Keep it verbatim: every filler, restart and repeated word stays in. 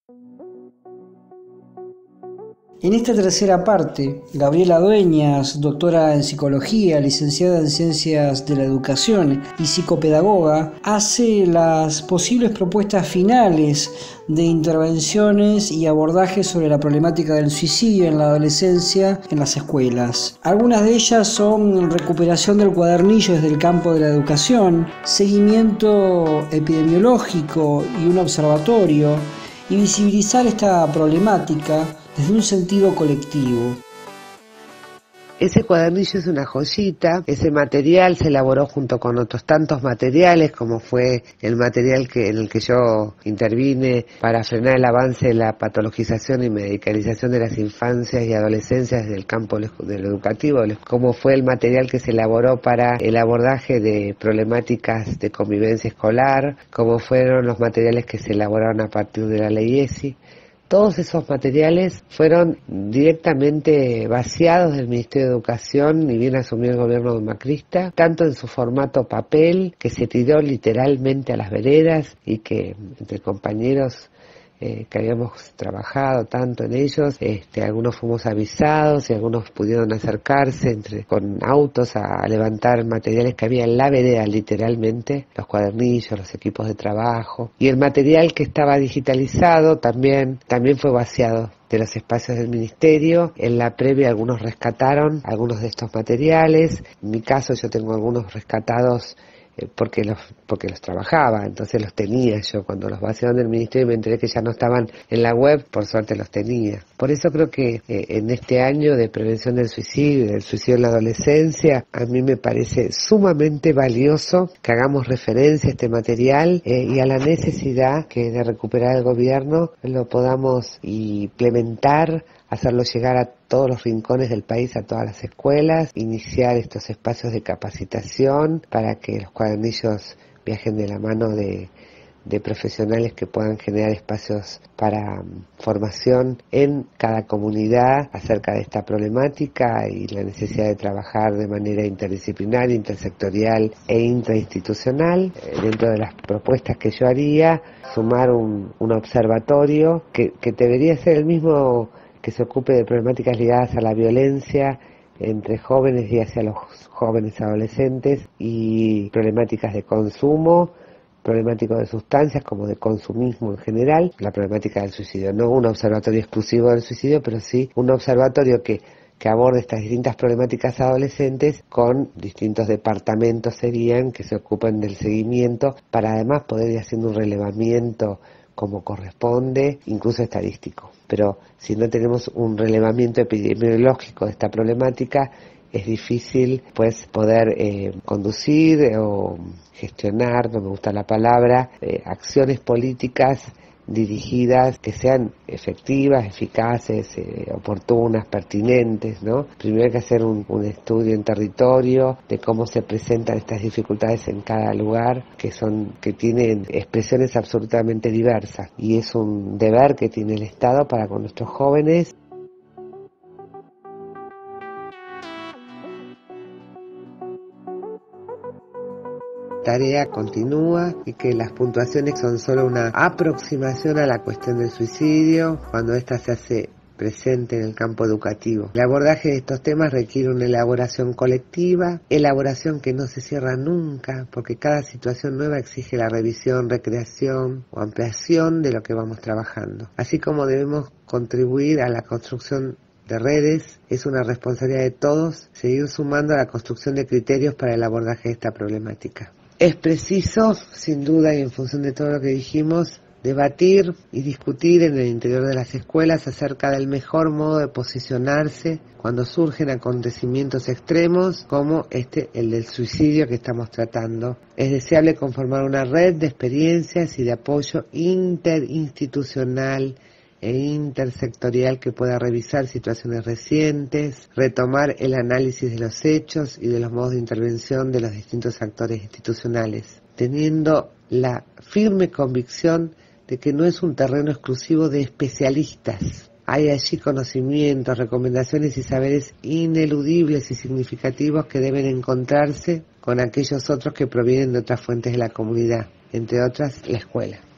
En esta tercera parte, Gabriela Dueñas, doctora en psicología, licenciada en ciencias de la educación y psicopedagoga, hace las posibles propuestas finales de intervenciones y abordajes sobre la problemática del suicidio en la adolescencia en las escuelas. Algunas de ellas son recuperación del cuadernillo desde el campo de la educación, seguimiento epidemiológico y un observatorio, y visibilizar esta problemática desde un sentido colectivo. Ese cuadernillo es una joyita. Ese material se elaboró junto con otros tantos materiales, como fue el material que, en el que yo intervine para frenar el avance de la patologización y medicalización de las infancias y adolescencias desde el campo de lo educativo, como fue el material que se elaboró para el abordaje de problemáticas de convivencia escolar, como fueron los materiales que se elaboraron a partir de la ley ESI. Todos esos materiales fueron directamente vaciados del Ministerio de Educación, ni bien asumió el gobierno macrista, tanto en su formato papel, que se tiró literalmente a las veredas y que entre compañeros eh, que habíamos trabajado tanto en ellos, este, algunos fuimos avisados y algunos pudieron acercarse entre, con autos a, a levantar materiales que había en la vereda literalmente, los cuadernillos, los equipos de trabajo, y el material que estaba digitalizado también, también fue vaciado de los espacios del ministerio. En la previa algunos rescataron algunos de estos materiales. En mi caso yo tengo algunos rescatados eh, porque los porque los trabajaba, entonces los tenía yo. Cuando los vaciaron del ministerio y me enteré que ya no estaban en la web, por suerte los tenía. Por eso creo que eh, en este año de prevención del suicidio, del suicidio en la adolescencia, a mí me parece sumamente valioso que hagamos referencia a este material eh, y a la necesidad que de recuperar el gobierno lo podamos implementar, hacerlo llegar a todos los rincones del país, a todas las escuelas, iniciar estos espacios de capacitación para que los cuadernillos viajen de la mano de, de profesionales que puedan generar espacios para um, formación en cada comunidad acerca de esta problemática y la necesidad de trabajar de manera interdisciplinaria, intersectorial e intrainstitucional. Eh, dentro de las propuestas que yo haría, sumar un, un observatorio que, que debería ser el mismo que se ocupe de problemáticas ligadas a la violencia entre jóvenes y hacia los jóvenes adolescentes, y problemáticas de consumo, problemáticas de sustancias como de consumismo en general, la problemática del suicidio. No un observatorio exclusivo del suicidio, pero sí un observatorio que, que aborde estas distintas problemáticas adolescentes con distintos departamentos serían que se ocupen del seguimiento, para además poder ir haciendo un relevamiento como corresponde, incluso estadístico. Pero si no tenemos un relevamiento epidemiológico de esta problemática, es difícil pues poder eh, conducir eh, o gestionar, no me gusta la palabra, eh, acciones políticas dirigidas que sean efectivas, eficaces, eh, oportunas, pertinentes, ¿no? Primero hay que hacer un, un estudio en territorio de cómo se presentan estas dificultades en cada lugar, que son, que tienen expresiones absolutamente diversas, y es un deber que tiene el Estado para con nuestros jóvenes. Tarea continúa y que las puntuaciones son solo una aproximación a la cuestión del suicidio cuando ésta se hace presente en el campo educativo. El abordaje de estos temas requiere una elaboración colectiva, elaboración que no se cierra nunca, porque cada situación nueva exige la revisión, recreación o ampliación de lo que vamos trabajando. Así como debemos contribuir a la construcción de redes, es una responsabilidad de todos seguir sumando a la construcción de criterios para el abordaje de esta problemática. Es preciso, sin duda, y en función de todo lo que dijimos, debatir y discutir en el interior de las escuelas acerca del mejor modo de posicionarse cuando surgen acontecimientos extremos como este, el del suicidio que estamos tratando. Es deseable conformar una red de experiencias y de apoyo interinstitucional e intersectorial que pueda revisar situaciones recientes, retomar el análisis de los hechos y de los modos de intervención de los distintos actores institucionales, teniendo la firme convicción de que no es un terreno exclusivo de especialistas. Hay allí conocimientos, recomendaciones y saberes ineludibles y significativos que deben encontrarse con aquellos otros que provienen de otras fuentes de la comunidad, entre otras la escuela.